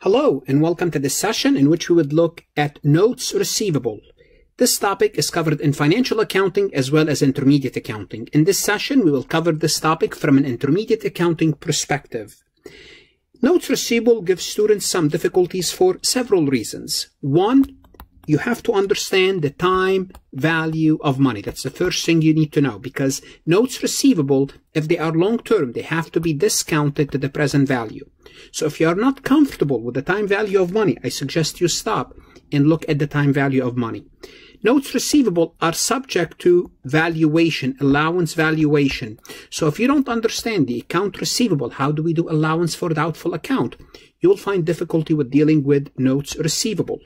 Hello and welcome to this session in which we would look at notes receivable. This topic is covered in financial accounting as well as intermediate accounting. In this session, we will cover this topic from an intermediate accounting perspective. Notes receivable gives students some difficulties for several reasons. One, you have to understand the time value of money. That's the first thing you need to know, because notes receivable, if they are long-term, they have to be discounted to the present value. So if you are not comfortable with the time value of money, I suggest you stop and look at the time value of money. Notes receivable are subject to valuation, allowance valuation. So if you don't understand the account receivable, how do we do allowance for doubtful account? You'll find difficulty with dealing with notes receivable.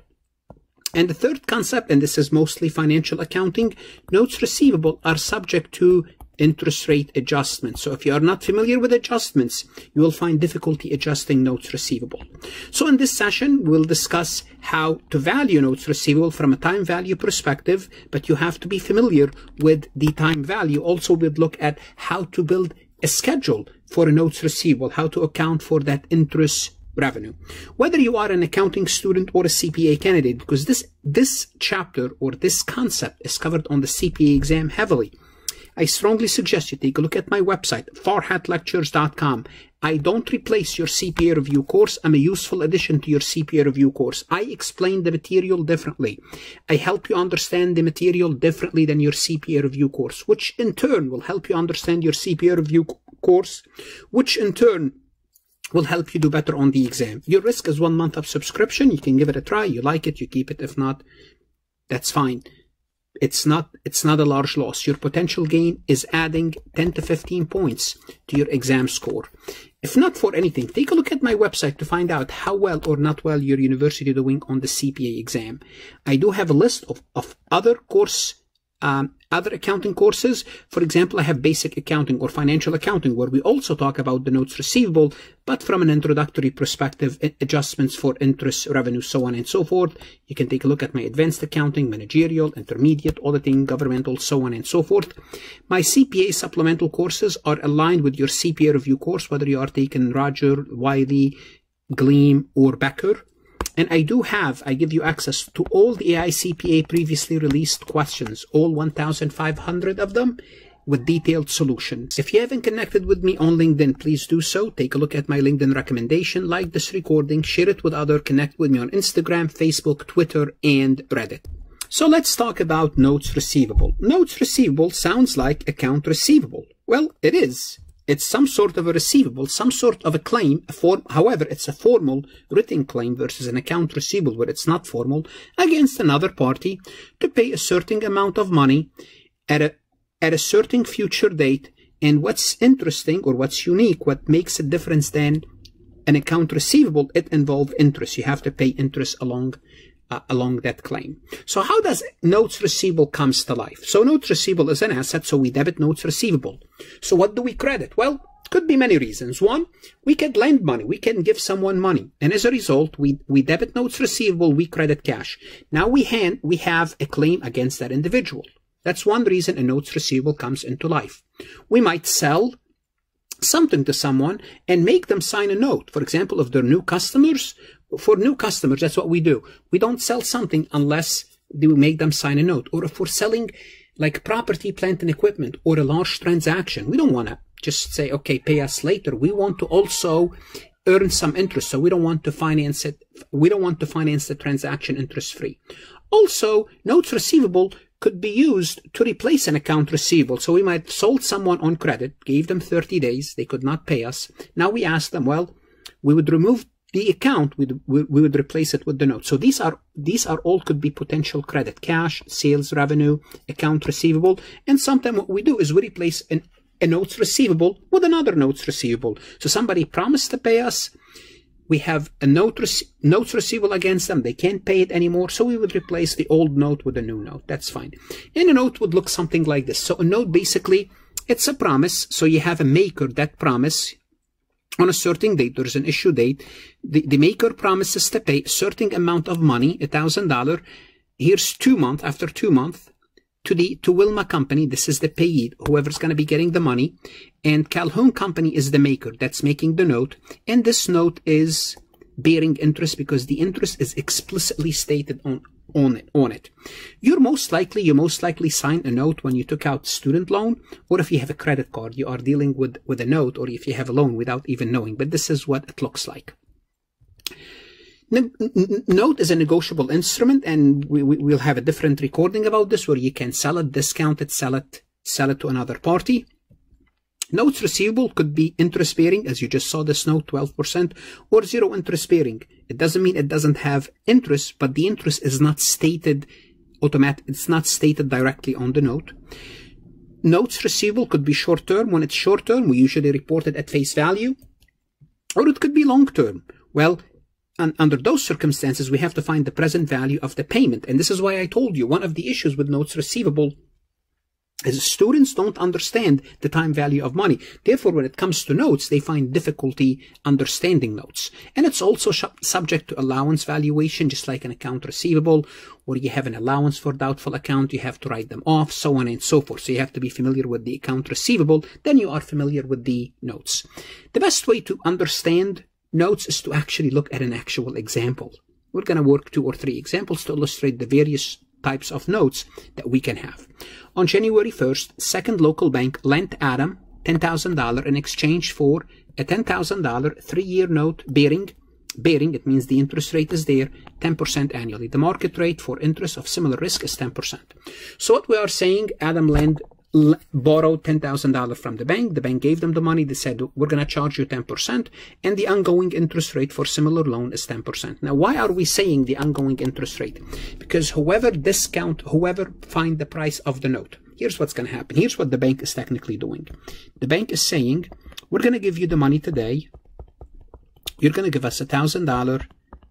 And the third concept, and this is mostly financial accounting, notes receivable are subject to interest rate adjustments. So if you are not familiar with adjustments, you will find difficulty adjusting notes receivable. So in this session, we'll discuss how to value notes receivable from a time value perspective, but you have to be familiar with the time value. Also, we'll look at how to build a schedule for a notes receivable, how to account for that interest revenue. Whether you are an accounting student or a CPA candidate, because this chapter or this concept is covered on the CPA exam heavily, I strongly suggest you take a look at my website, farhatlectures.com. I don't replace your CPA review course. I'm a useful addition to your CPA review course. I explain the material differently. I help you understand the material differently than your CPA review course, which in turn will help you understand your CPA review course, which in turn will help you do better on the exam. Your risk is 1 month of subscription. You can give it a try. You like it, you keep it. If not, that's fine. It's not a large loss. Your potential gain is adding 10 to 15 points to your exam score. If not for anything, take a look at my website to find out how well or not well your university is doing on the CPA exam. I do have a list of other accounting courses. For example, I have basic accounting or financial accounting, where we also talk about the notes receivable, but from an introductory perspective, adjustments for interest, revenue, so on and so forth. You can take a look at my advanced accounting, managerial, intermediate, auditing, governmental, so on and so forth. My CPA supplemental courses are aligned with your CPA review course, whether you are taking Roger, Wiley, Gleam, or Becker. And I give you access to all the AICPA previously released questions, all 1,500 of them, with detailed solutions. If you haven't connected with me on LinkedIn, please do so. Take a look at my LinkedIn recommendation, like this recording, share it with others, connect with me on Instagram, Facebook, Twitter, and Reddit. So let's talk about notes receivable. Notes receivable sounds like account receivable. Well, it is. It's some sort of a receivable, some sort of a claim, however, it's a formal written claim versus an account receivable where it's not formal, against another party to pay a certain amount of money at a certain future date. And what's interesting, or what's unique, what makes a difference than an account receivable, it involves interest. You have to pay interest along that claim. So how does notes receivable comes to life? So notes receivable is an asset, so we debit notes receivable. So what do we credit? Well, it could be many reasons. One, we can lend money. We can give someone money. And as a result, we debit notes receivable, we credit cash. Now we have a claim against that individual. That's one reason a notes receivable comes into life. We might sell something to someone and make them sign a note. For example, if they're new customers, for new customers, that's what we do. We don't sell something unless we make them sign a note. Or if we're selling like property, plant, and equipment, or a large transaction, we don't want to just say, okay, pay us later. We want to also earn some interest. So we don't want to finance it. We don't want to finance the transaction interest free. Also, notes receivable could be used to replace an account receivable. So we might have sold someone on credit, gave them 30 days. They could not pay us. Now we ask them, well, we would remove the account, we would replace it with the note. So these are all could be potential credit: cash, sales revenue, account receivable. And sometimes what we do is we replace a notes receivable with another notes receivable. So somebody promised to pay us. We have a notes receivable against them. They can't pay it anymore. So we would replace the old note with a new note. That's fine. And a note would look something like this. So a note, basically, it's a promise. So you have a maker that promise on a certain date. There's an issue date. The maker promises to pay a certain amount of money, $1,000. Here's 2 months. After 2 months, to Wilma Company, this is the payee, whoever's going to be getting the money, and Calhoun Company is the maker that's making the note, and this note is bearing interest because the interest is explicitly stated on it. You most likely sign a note when you took out student loan, or if you have a credit card, you are dealing with a note, or if you have a loan without even knowing. But this is what it looks like. Note is a negotiable instrument, and we'll have a different recording about this where you can sell it, discount it, sell it to another party. Notes receivable could be interest bearing, as you just saw this note, 12%, or zero interest bearing. It doesn't mean it doesn't have interest, but the interest is not stated it's not stated directly on the note. Notes receivable could be short term. When it's short term, we usually report it at face value, or it could be long term. Well, under those circumstances, we have to find the present value of the payment. And this is why I told you one of the issues with notes receivable is students don't understand the time value of money. Therefore, when it comes to notes, they find difficulty understanding notes. And it's also subject to allowance valuation, just like an account receivable, where you have an allowance for doubtful account, you have to write them off, so on and so forth. So you have to be familiar with the account receivable, then you are familiar with the notes. The best way to understand notes is to actually look at an actual example. We're going to work 2 or 3 examples to illustrate the various types of notes that we can have. On January 1st, Second Local Bank lent Adam $10,000 in exchange for a $10,000 3-year note bearing, it means the interest rate is there, 10% annually. The market rate for interest of similar risk is 10%. So what we are saying, Adam borrowed $10,000 from the bank. The bank gave them the money. They said, we're going to charge you 10%, and the ongoing interest rate for similar loan is 10%. Now, why are we saying the ongoing interest rate? Because whoever find the price of the note, here's what's going to happen. Here's what the bank is technically doing. The bank is saying, we're going to give you the money today. You're going to give us $1,000,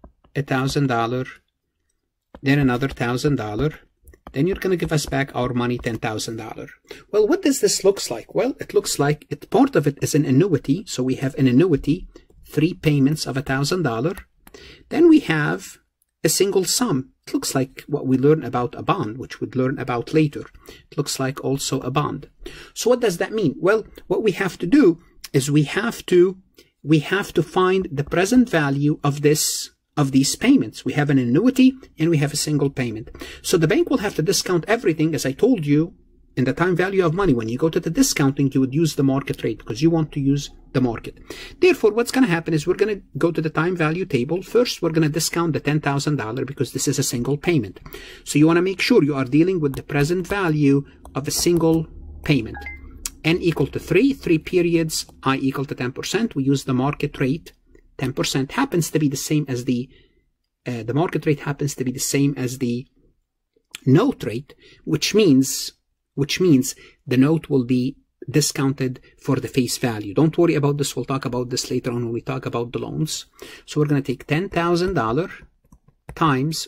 then another $1,000. Then you're going to give us back our money, $10,000. Well, what does this look like? Well, it looks like part of it is an annuity. So we have an annuity, 3 payments of $1,000. Then we have a single sum. It looks like what we learn about a bond, which we'd learn about later. It looks like also a bond. So what does that mean? Well, what we have to do is we have to find the present value of these payments. We have an annuity and we have a single payment. So the bank will have to discount everything, as I told you, in the time value of money. When you go to the discounting, you would use the market rate because you want to use the market. Therefore, what's going to happen is we're going to go to the time value table. First, we're going to discount the $10,000 because this is a single payment. So you want to make sure you are dealing with the present value of a single payment. N equal to 3 periods, I equal to 10%. We use the market rate. 10% happens to be the same as the market rate happens to be the same as the note rate, which means the note will be discounted for the face value. Don't worry about this. We'll talk about this later on when we talk about the loans. So we're going to take $10,000 times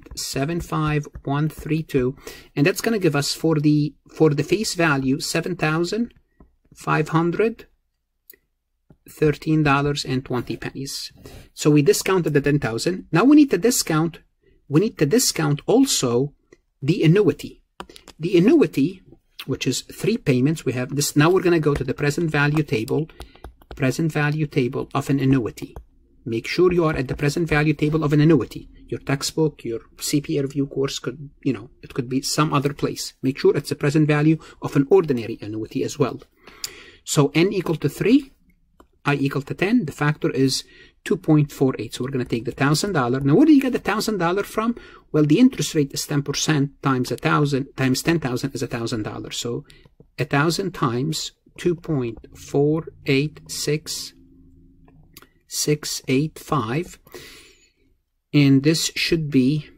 0.75132, and that's going to give us for the face value $7,513.20. So we discounted the 10,000. Now we need to discount also the annuity. The annuity, which is 3 payments, we have this. Now we're going to go to the present value table of an annuity. Make sure you are at the present value table of an annuity. Your textbook, your CPA review course could, it could be some other place. Make sure it's the present value of an ordinary annuity as well. So N equal to 3, I equal to 10. The factor is 2.48. So we're going to take the $1,000. Now, where do you get the $1,000 from? Well, the interest rate is 10% times 1,000 times 10,000 is $1,000. So 1,000 times 2.486685, and this should be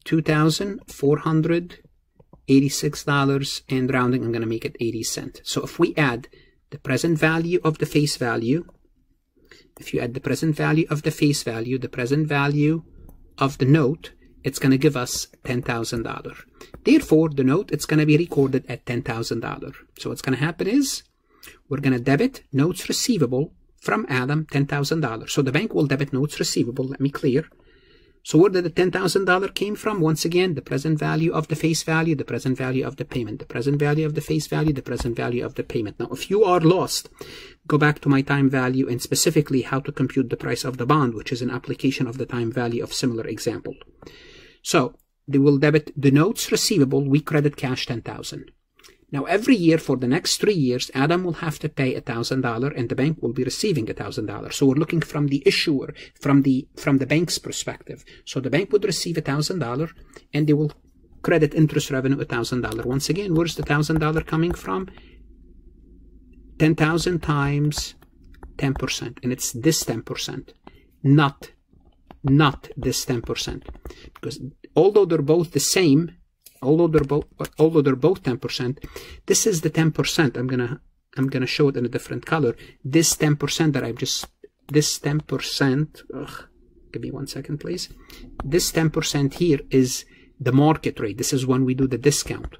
$2,486, and rounding, I'm going to make it 80 cents. So if we add the present value of the face value, if you add the present value of the face value, the present value of the note, it's going to give us $10,000. Therefore, the note, it's going to be recorded at $10,000. So what's going to happen is we're going to debit notes receivable from Adam, $10,000. So the bank will debit notes receivable. Let me clear. So where did the $10,000 came from? Once again, the present value of the face value, the present value of the payment, the present value of the face value, the present value of the payment. Now, if you are lost, go back to my time value and specifically how to compute the price of the bond, which is an application of the time value of similar example. So they will debit the notes receivable, we credit cash $10,000. Now, every year for the next 3 years, Adam will have to pay $1,000 and the bank will be receiving $1,000. So we're looking from the issuer, from the bank's perspective. So the bank would receive $1,000 and they will credit interest revenue $1,000. Once again, where's the $1,000 coming from? 10,000 times 10%. And it's this 10%, not this 10%. Because although they're both the same, although they're both 10%, this is the 10%. I'm gonna show it in a different color. This 10% that this 10%, give me 1 second, please. This 10% here is the market rate. This is when we do the discount.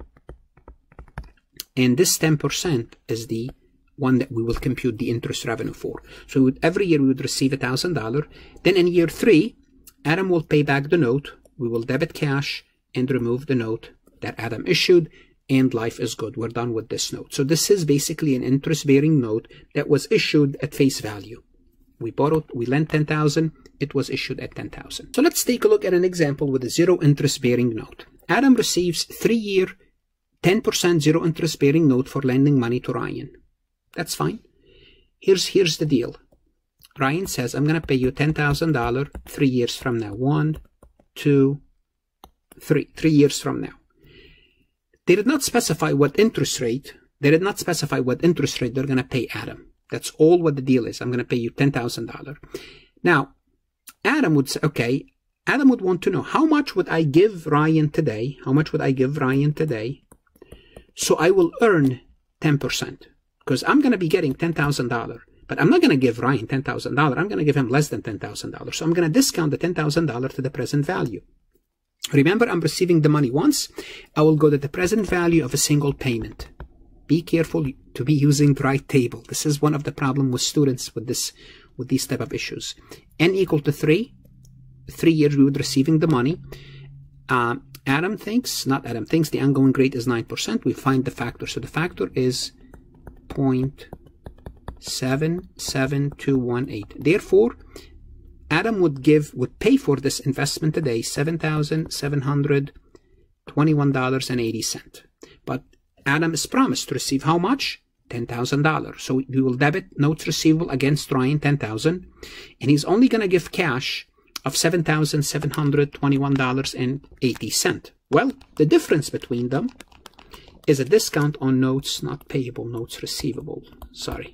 And this 10% is the one that we will compute the interest revenue for. So every year we would receive $1,000. Then in year 3, Adam will pay back the note. We will debit cash and remove the note that Adam issued, and life is good. We're done with this note. So this is basically an interest-bearing note that was issued at face value. We lent $10,000, it was issued at $10,000. So let's take a look at an example with a zero interest-bearing note. Adam receives 3-year, 10% zero interest-bearing note for lending money to Ryan. That's fine. Here's the deal. Ryan says, I'm going to pay you $10,000 3 years from now. 1, 2, 3 years from now. They did not specify what interest rate. They did not specify what interest rate they're going to pay Adam. That's all what the deal is. I'm going to pay you $10,000. Now, Adam would say, okay, Adam would want to know, how much would I give Ryan today? How much would I give Ryan today? So I will earn 10%, because I'm going to be getting $10,000. But I'm not going to give Ryan $10,000. I'm going to give him less than $10,000. So I'm going to discount the $10,000 to the present value. Remember, I'm receiving the money once. I will go to the present value of a single payment. Be careful to be using the right table. This is one of the problems with students with these type of issues. N equal to 3. 3 years we would receiving the money. Adam thinks the ongoing rate is 9%. We find the factor. So the factor is 0.77218. Therefore, Adam would pay for this investment today $7,721.80. But Adam is promised to receive how much? $10,000. So we will debit notes receivable against Ryan $10,000, and he's only going to give cash of $7,721.80. Well, the difference between them is a discount on notes not payable, notes receivable. Sorry.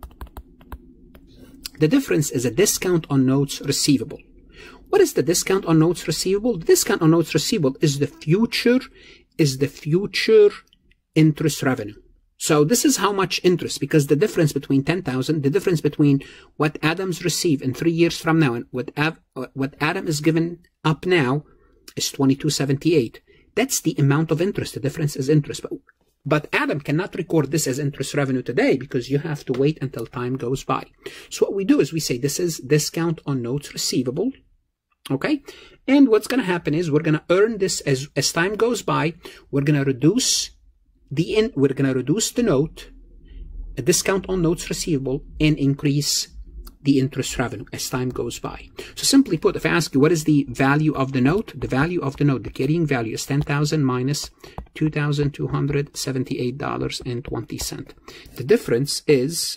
The difference is a discount on notes receivable. What is the discount on notes receivable? The discount on notes receivable is the future interest revenue. So this is how much interest, because the difference between $10,000, the difference between what Adam's receive in 3 years from now and what Adam is given up now is $22.78. That's the amount of interest. The difference is interest. But Adam cannot record this as interest revenue today because you have to wait until time goes by. So what we do is we say this is discount on notes receivable. Okay? And what's going to happen is we're going to earn this as time goes by. We're going to reduce the note, a discount on notes receivable, and increase the interest revenue as time goes by. So simply put, if I ask you what is the value of the note, the value of the note, the carrying value is $10,000 minus $2,278.20. The difference is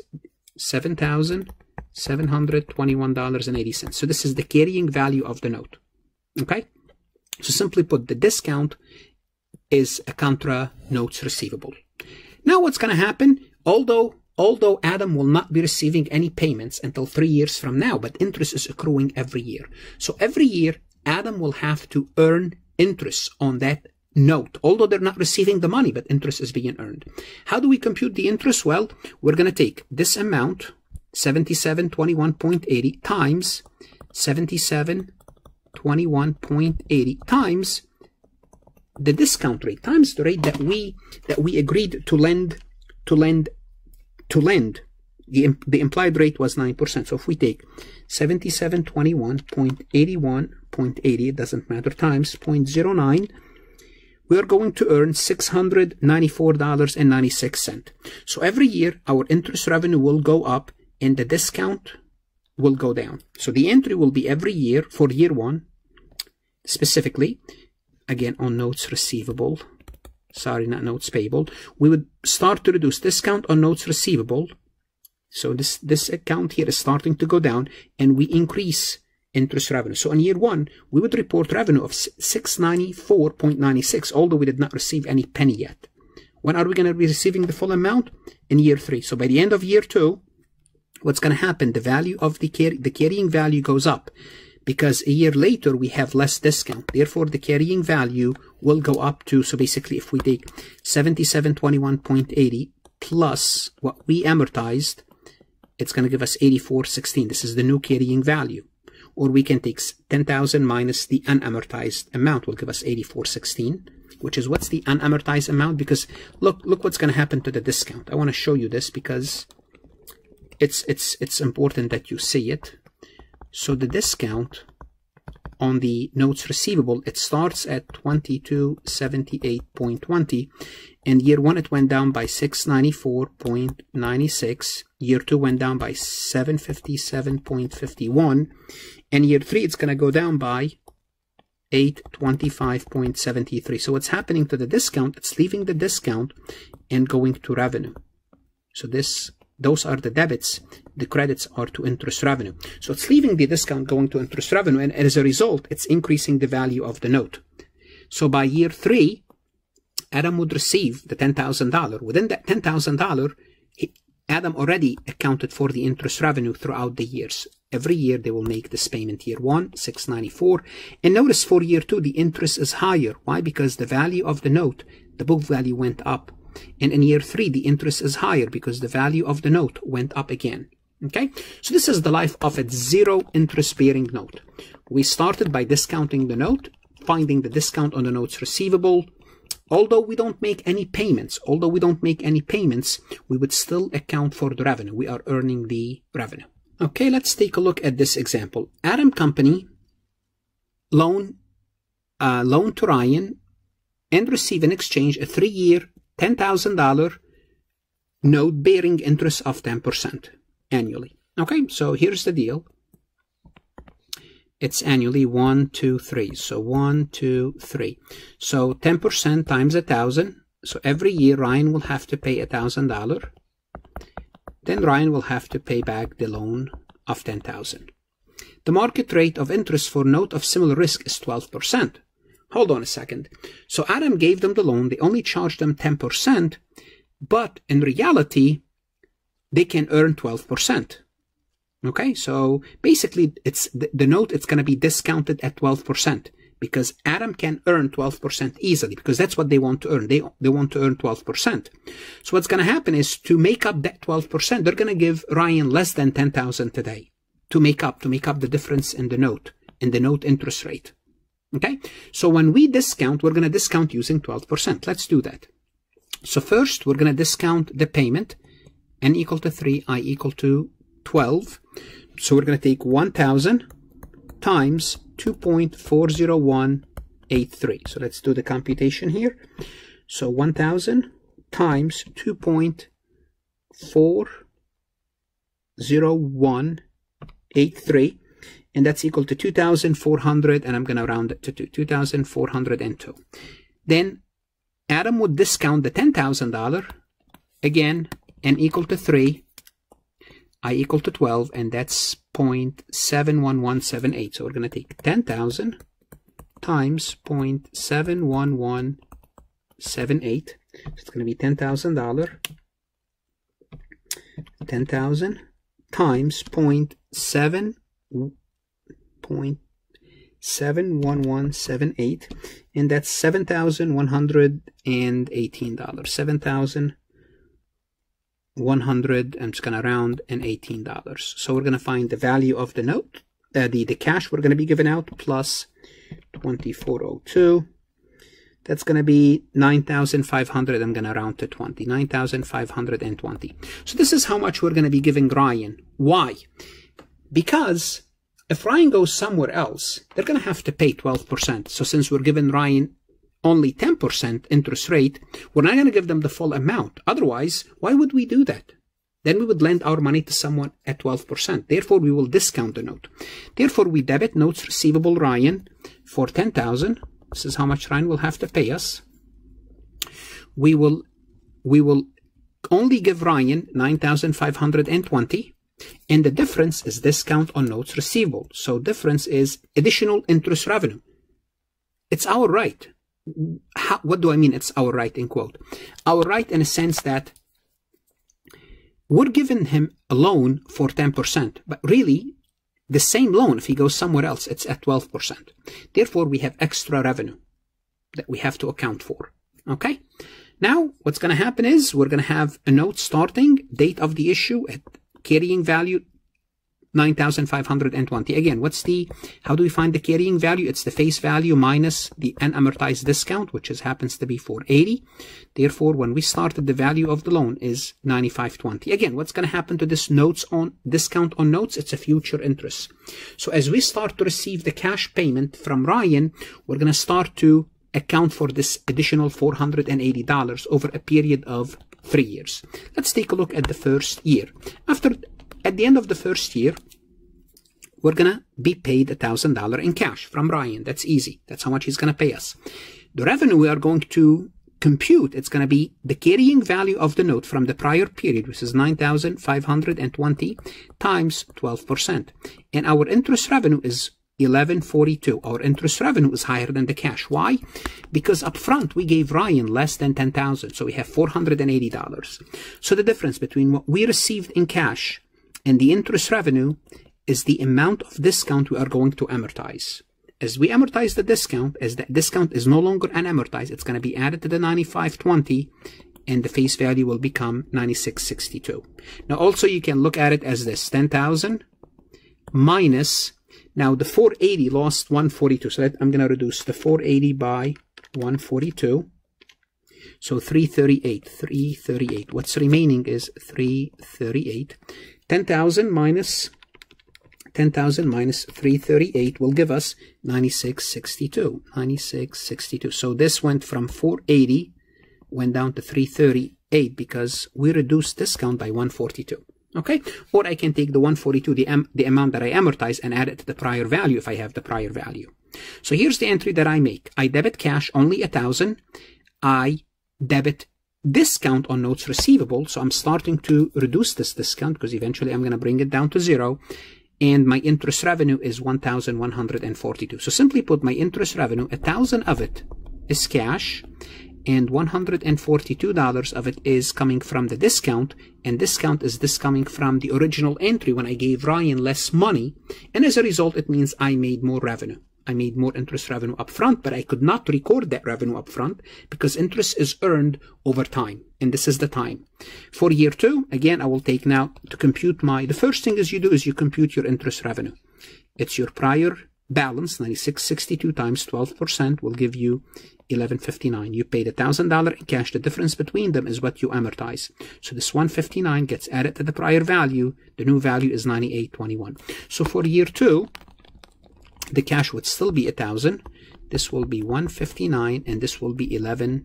$7,721.80. So this is the carrying value of the note. Okay? So simply put, the discount is a contra notes receivable. Now what's going to happen? Although Adam will not be receiving any payments until 3 years from now, but interest is accruing every year. So every year, Adam will have to earn interest on that note, although they're not receiving the money, but interest is being earned. How do we compute the interest? Well, we're going to take this amount, 7721.80 times 7721.80 times the discount rate, times the rate that we agreed to lend. The implied rate was 9%. So if we take 7721.81 0.80, it doesn't matter, times 0.09, we are going to earn $694.96. So every year, our interest revenue will go up and the discount will go down. So the entry will be every year for year one, specifically, again, on notes receivable. Sorry, not notes payable. We would start to reduce discount on notes receivable. So this account here is starting to go down, and we increase interest revenue. So in year one, we would report revenue of $694.96, although we did not receive any penny yet. When are we going to be receiving the full amount? In year three. So by the end of year two, what's going to happen? The value of the carrying value goes up, because a year later we have less discount. Therefore, the carrying value will go up to, so basically if we take 7721.80 plus what we amortized, it's going to give us 8416. This is the new carrying value. Or we can take 10,000 minus the unamortized amount will give us 8416, which is what's the unamortized amount? Because look what's going to happen to the discount. I want to show you this because it's important that you see it. So the discount on the notes receivable, it starts at 2278.20. In year one, it went down by 694.96. Year two went down by 757.51. And year three, it's going to go down by 825.73. So what's happening to the discount? It's leaving the discount and going to revenue. So those are the debits. The credits are to interest revenue. So it's leaving the discount going to interest revenue, and as a result, it's increasing the value of the note. So by year three, Adam would receive the $10,000. Within that $10,000, Adam already accounted for the interest revenue throughout the years. Every year they will make this payment. Year one, $694. And notice for year two, the interest is higher. Why? Because the value of the note, the book value went up. And in year three, the interest is higher because the value of the note went up again. Okay? So this is the life of a zero interest bearing note. We started by discounting the note, finding the discount on the notes receivable. Although we don't make any payments, we would still account for the revenue. We are earning the revenue. Okay, let's take a look at this example. Adam Company loan to Ryan and receive in exchange a 3-year $10,000 note bearing interest of 10% annually. Okay, so here's the deal. It's annually 1, 2, 3. So 1, 2, 3. So 10% times 1,000. So every year Ryan will have to pay $1,000. Then Ryan will have to pay back the loan of 10,000. The market rate of interest for note of similar risk is 12%. Hold on a second. So Adam gave them the loan. They only charged them 10%, but in reality, they can earn 12%. Okay, so basically, it's the note. It's going to be discounted at 12% because Adam can earn 12% easily because that's what they want to earn. They want to earn 12%. So what's going to happen is to make up that 12%, they're going to give Ryan less than 10,000 today to make up the difference in the note interest rate. Okay, so when we discount, we're going to discount using 12%. Let's do that. So first, we're going to discount the payment, n equal to 3, I equal to 12. So we're going to take 1,000 times 2.40183. So let's do the computation here. So 1,000 times 2.40183. And that's equal to 2,400, and I'm going to round it to 2,402. Then Adam would discount the $10,000. Again, n equal to 3, I equal to 12, and that's 0.71178. So we're going to take 10,000 times 0.71178. So it's going to be $10,000. 10,000 times 0.71178, and that's $7,118. 7,100. I'm just going to round and $18. So we're going to find the value of the note, the cash we're going to be giving out plus 2402. That's going to be 9,500. I'm going to round to 20. 9,520. So this is how much we're going to be giving Ryan. Why? Because if Ryan goes somewhere else, they're going to have to pay 12%. So since we're giving Ryan only 10% interest rate, we're not going to give them the full amount. Otherwise, why would we do that? Then we would lend our money to someone at 12%. Therefore, we will discount the note. Therefore, we debit notes receivable Ryan for $10,000. This is how much Ryan will have to pay us. We will only give Ryan $9,520, and the difference is discount on notes receivable. So difference is additional interest revenue. It's our right. What do I mean it's our right in quote? Our right in a sense that we're giving him a loan for 10%, but really the same loan, if he goes somewhere else, it's at 12%. Therefore, we have extra revenue that we have to account for. Okay? Now, what's going to happen is we're going to have a note starting, date of the issue at carrying value $9,520. Again, how do we find the carrying value? It's the face value minus the unamortized discount, which happens to be $480. Therefore, when we started, the value of the loan is $9,520. Again, what's going to happen to this discount on notes? It's a future interest. So as we start to receive the cash payment from Ryan, we're going to start to account for this additional $480 over a period of 3 years. Let's take a look at the first year. At the end of the first year, we're going to be paid $1,000 in cash from Ryan. That's easy. That's how much he's going to pay us. The revenue we are going to compute, it's going to be the carrying value of the note from the prior period, which is $9,520 times 12%. And our interest revenue is $1,142. Our interest revenue is higher than the cash. Why? Because up front we gave Ryan less than $10,000, so we have $480. So the difference between what we received in cash and the interest revenue is the amount of discount we are going to amortize. As we amortize the discount, as that discount is no longer unamortized, it's going to be added to the $9,520, and the face value will become $9,662. Now also you can look at it as this: $10,000 minus. Now the 480 lost 142, so I'm going to reduce the 480 by 142. So 338. What's remaining is 338. 10,000 minus 338 will give us 9662. So this went from 480, went down to 338 because we reduced discount by 142. Okay, or I can take the 142, the amount that I amortize, and add it to the prior value if I have the prior value. So here's the entry that I make. I debit cash only 1,000. I debit discount on notes receivable. So I'm starting to reduce this discount because eventually I'm going to bring it down to 0. And my interest revenue is 1,142. So simply put, my interest revenue, 1,000 of it is cash, and $142 of it is coming from the discount, and discount is this coming from the original entry when I gave Ryan less money, and as a result it means I made more revenue. I made more interest revenue up front, but I could not record that revenue up front because interest is earned over time, and this is the time. For year 2, again, I will take now to compute the first thing is you compute your interest revenue. It's your prior balance, 9662 times 12% will give you $1,159. You paid $1,000 in cash. The difference between them is what you amortize. So this 159 gets added to the prior value. The new value is 9821. So for year 2, the cash would still be 1,000. This will be 159, and this will be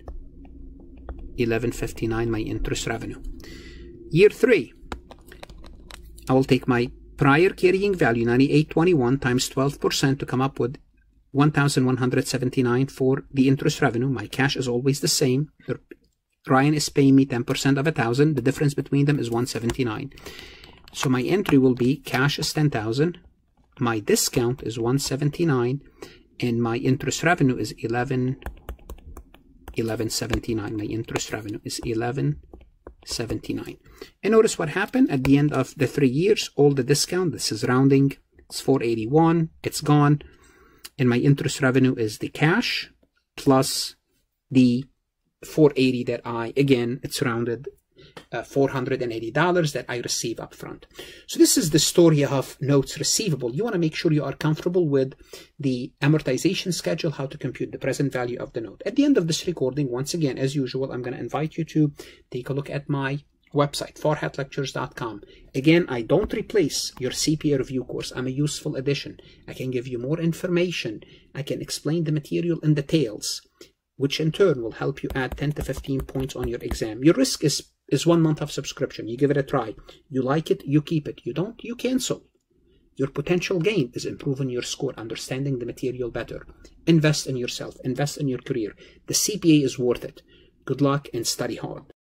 1159, my interest revenue. Year 3, I will take my prior carrying value, 9821 times 12% to come up with 1,179 for the interest revenue. My cash is always the same. Ryan is paying me 10% of 1,000. The difference between them is 179. So my entry will be cash is 10,000. My discount is 179, and my interest revenue is 1179. My interest revenue is 1179. And notice what happened at the end of the 3 years. All the discount, this is rounding, it's 481, it's gone. And my interest revenue is the cash plus the 480 that it's rounded, $480 that I receive up front. So this is the story of notes receivable. You want to make sure you are comfortable with the amortization schedule, how to compute the present value of the note. At the end of this recording, once again, as usual, I'm going to invite you to take a look at my website, farhatlectures.com. Again, I don't replace your CPA review course. I'm a useful addition. I can give you more information. I can explain the material in details, which in turn will help you add 10 to 15 points on your exam. Your risk is 1 month of subscription. You give it a try. You like it, you keep it. You don't, you cancel. Your potential gain is improving your score, understanding the material better. Invest in yourself. Invest in your career. The CPA is worth it. Good luck and study hard.